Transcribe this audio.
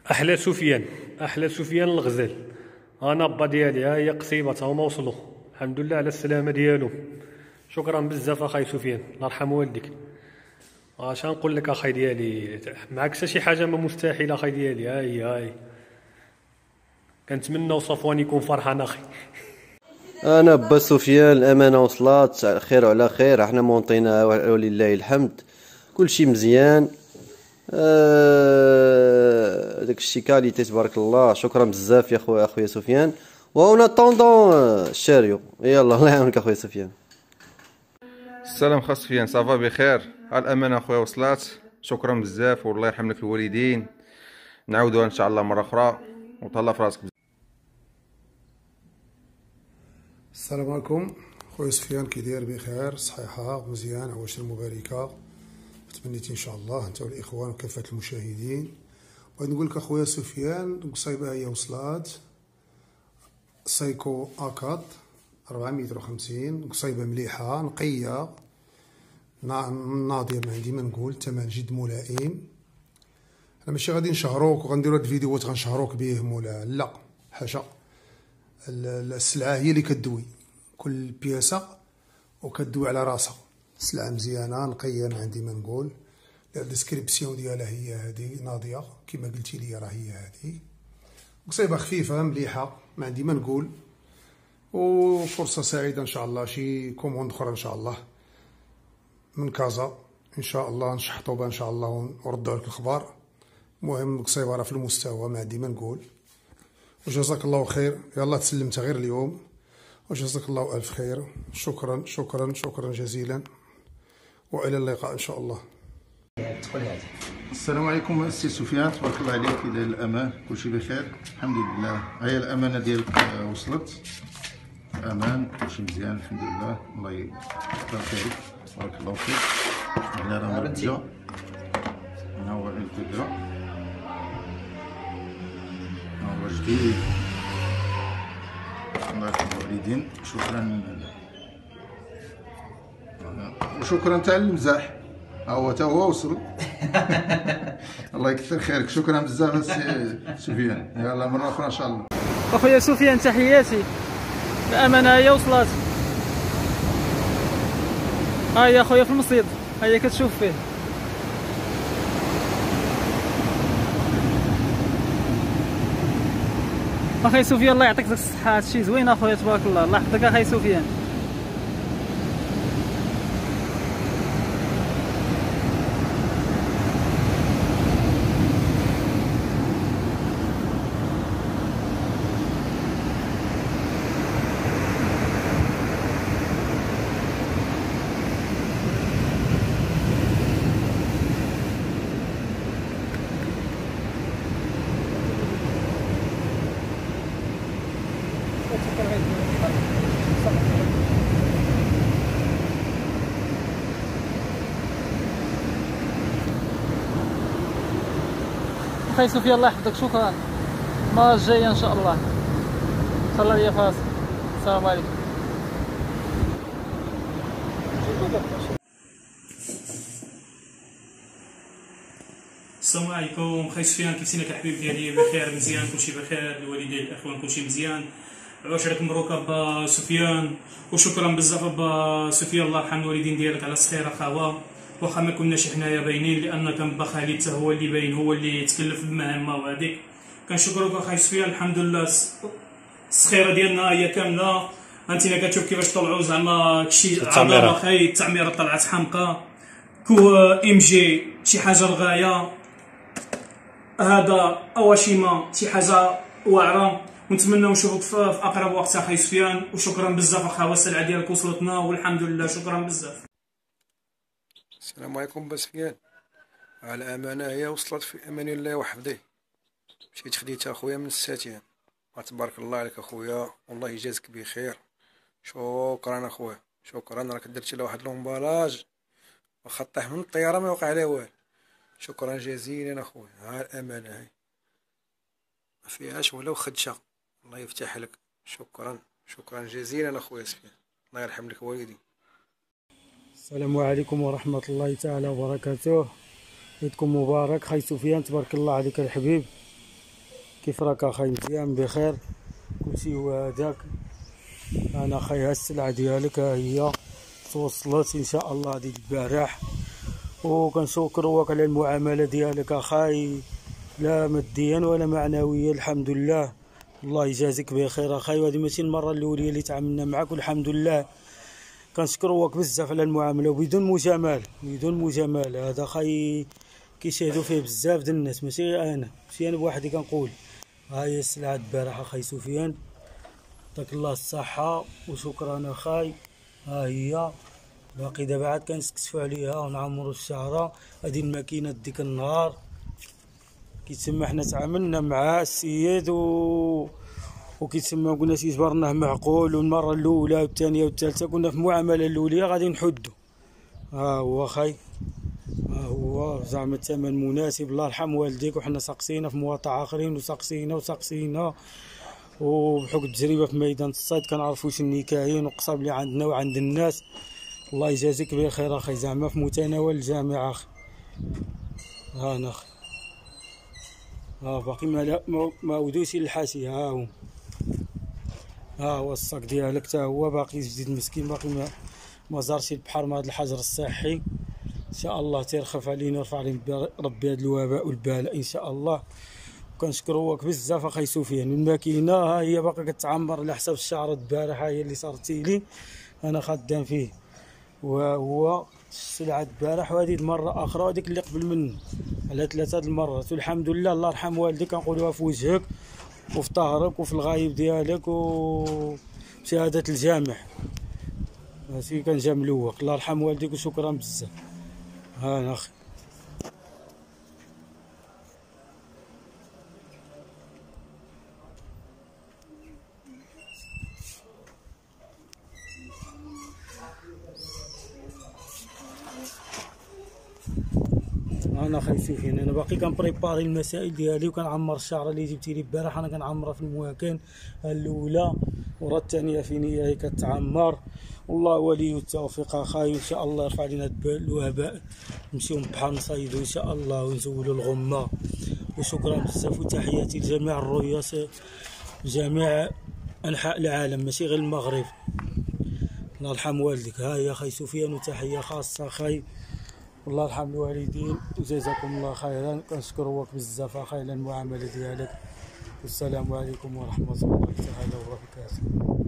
احلى سفيان، احلى سفيان الغزال. انا با ديالي ها هي قصيبه تا هما وصلوا. الحمد لله على السلامه ديالو. شكرا بزاف اخاي سفيان، الله يرحم والديك. اش نقول لك اخاي ديالي، معاك حتى شي حاجه ما مستحيله اخاي ديالي. هاي كنتمنى صفوان يكون فرحان اخي. انا با سفيان الامانه وصلات خير وعلى خير، احنا مونطينا ولله الحمد، كلشي مزيان. داكشي كاليتي تبارك الله. شكرا بزاف يا اخويا سفيان، وانا طوندون الشاريو. يلا الله يعاونك اخويا سفيان. السلام خاص سفيان، صافا بخير؟ الامانه اخويا وصلات، شكرا بزاف والله يرحم لك الوالدين. نعاودوها ان شاء الله مره اخرى، وتهلا في راسك. السلام عليكم خويا سفيان، كي داير؟ بخير صحيحه مزيان، عواشر مباركه تمنيتي ان شاء الله انت والاخوان وكافه المشاهدين. بغيت نقول لك اخويا سفيان، القصيبه هي وصلات سايكو اكاد 450، قصيبه مليحه نقيه ناضيه، ما عندي ما نقول، ثمن جد ملائم. انا ماشي غادي نشهروك وغنديروا هاد الفيديوهات غنشهروك بهم ولا لا، حاشا. السلعه هي اللي كدوي، كل بياسه وكدوي على راسها. سلعه مزيانه نقيه ما عندي ما نقول. الديسكريبسيون ديالها هي هذه ناضيه كما قلتي لي، راه هي هذه. قصيبه خفيفه مليحه ما عندي ما نقول، وفرصه سعيده ان شاء الله. شي كوموند اخرى ان شاء الله من كازا ان شاء الله نشحطوا بها ان شاء الله ونردوا لك الخبر. المهم قصيبه راه في المستوى ما عندي ما نقول. وجزاك الله خير، يلا تسلمت غير اليوم، وجزاك الله الف خير. شكرا شكرا شكرا جزيلا، والى اللقاء ان شاء الله. السلام عليكم السي سفيان، تبارك الله عليك. الى الامان كلشي بخير الحمد لله. هيا الامانه ديالك وصلت، امان كلشي مزيان الحمد لله. الله يكثر خيرك، بارك الله فيك. هنا راه مرتجه، هنا هو الانتجه، هنا هو جديد. الله يرحم الوالدين. شكرا وشكرا تاع المزاح، هو تا هو وصل. الله يكثر خيرك، شكرا بزاف السي سفيان. يلا مره اخرى ان شاء الله. اخويا سفيان تحياتي، الامانه هي وصلت. ها هي اخويا في المصيد، ها هي كتشوف فيه. اخويا سفيان الله يعطيك الصحه، هادشي زوين اخويا تبارك الله. الله يحفظك اخويا سفيان. اخي سفيان الله يحفظك، شكرا. المره الجايه ان شاء الله. صلى لي فاس. السلام عليكم. السلام عليكم خاي سفيان، كيف سينك الحبيب ديالي؟ بخير مزيان كلشي بخير، الوالدين الاخوان كلشي مزيان. عشرة مبروك ابا سفيان، وشكرا بزاف ابا سفيان، الله يرحم الوالدين ديالك على الصغيره خاوه، واخا ما كناش حنايا باينين، لان كان با خالد حتى هو اللي باين، هو اللي تكلف بالمهمه وهذيك. كنشكروك اخاي سفيان، الحمد لله الصخيره ديالنا هي كامله. انتينا كتشوف كيفاش طلعوا زعما كشي عظمه اخاي، التعميره طلعت حمقى، كو ام جي شي حاجه للغايه، هذا اواشيما شي حاجه واعره. ونتمنى نشوفك في اقرب وقت اخي سفيان، وشكرا بزاف اخا، السلعه ديالك وصلتنا والحمد لله، شكرا بزاف. السلام عليكم با سفيان، على امانه هي وصلت في امان الله وحفظه. مشيت خديتها اخويا من الساتين، تبارك الله عليك اخويا، والله يجازيك بخير. شكرا اخويا، شكرا. راك درتي له واحد لومبالاج واخا طيح من الطياره ما وقع عليه والو. شكرا جزيلا اخويا. ها الامانه هاي ما فيهاش ولو خدشه، الله يفتح لك. شكرا شكرا جزيلا اخويا سفيان، الله يرحم لك والدي. السلام عليكم ورحمه الله تعالى وبركاته. عيدكم مبارك خاي سفيان، تبارك الله عليك الحبيب. كيف راك اخاي؟ مزيان بخير؟ كلشي هو هذاك. انا اخاي ها السلعه ديالك ها هي توصلت ان شاء الله هذيك البارح، وكنشكروك على المعامله ديالك اخاي، لا ماديا ولا معنويا. الحمد لله، الله يجازيك بخير اخاي. وهذه ماشي المره الاولى اللي تعاملنا معك، والحمد لله كنشكروك بزاف على المعامله وبدون مجامله، بدون مجامله. هذا اخاي كيشاهدوا فيه بزاف ديال الناس، ماشي انا بوحدي كنقول. ها هي السلعه البارح اخاي سفيان، يعطيك الله الصحه وشكرا اخاي. ها هي باقي دابا عاد كنسكسفوا عليها ونعمروا الشعره. هذه الماكينه ديك النهار كيتسمى حنا تعاملنا مع السيد وكيتسمى قلنا تيجبرناه معقول، والمره الاولى والثانيه والثالثه قلنا في المعامله الاولى غادي نحدوا. ها هو اخاي، ها هو زعما الثمن مناسب. الله يرحم والديك، وحنا سقسينا في مواطع اخرين وسقسينا وبحكم التجربه في ميدان الصيد كنعرفوا شنو كاين وقصاب اللي عندنا وعند الناس. الله يجازيك بخير اخي، زعما في متناول الجميع اخي. ها انا اخي، ها باقي ما ودوش الحاشيه. ها هو الصاك ديالك حتى هو باقي جديد مسكين، باقي ما زارش البحر مع هذا الحجر الصحي. ان شاء الله تيرخف علينا ويرفع علينا ربي هذا الوباء والبلاء ان شاء الله. كنشكروك بزاف اخي سفيان. الماكينه ها هي باقا كتعمر على حساب الشعره البارحه، هي اللي صارتي لي انا خدام فيه. وهو السلعه البارح وهذه المره اخرى وهذيك اللي قبل منه على 3 المرات. والحمد لله، الله يرحم والديك كنقولوها في وجهك وفي ظهرك وفي الغايب ديالك وبشهاده الجامع. ماشي كنجاملوك، الله يرحم والديك وشكرا بزاف. ها انا اخي، انا اخي سفيان. انا باقي كنبريباري المسائل ديالي وكنعمر الشعره اللي جبتي لي البارح. انا كنعمرها في المواكن الاولى ورا الثانيه في نيه هي كتعمر. والله ولي التوفيق اخاي، وان شاء الله يرفع علينا الوباء، نمشيو للبحر نصيدوا ان شاء الله ونزولوا الغمه. وشكرا بزاف، وتحياتي لجميع الرؤيات جميع انحاء العالم ماشي غير المغرب. الله يرحم والديك. ها هي اخي سفيان، وتحيه خاصه اخي، الله يرحم الوالدين وجزاكم الله خيرا. كنشكروك بزاف اخي على المعامله ديالك، والسلام عليكم ورحمه الله تعالى وبركاته.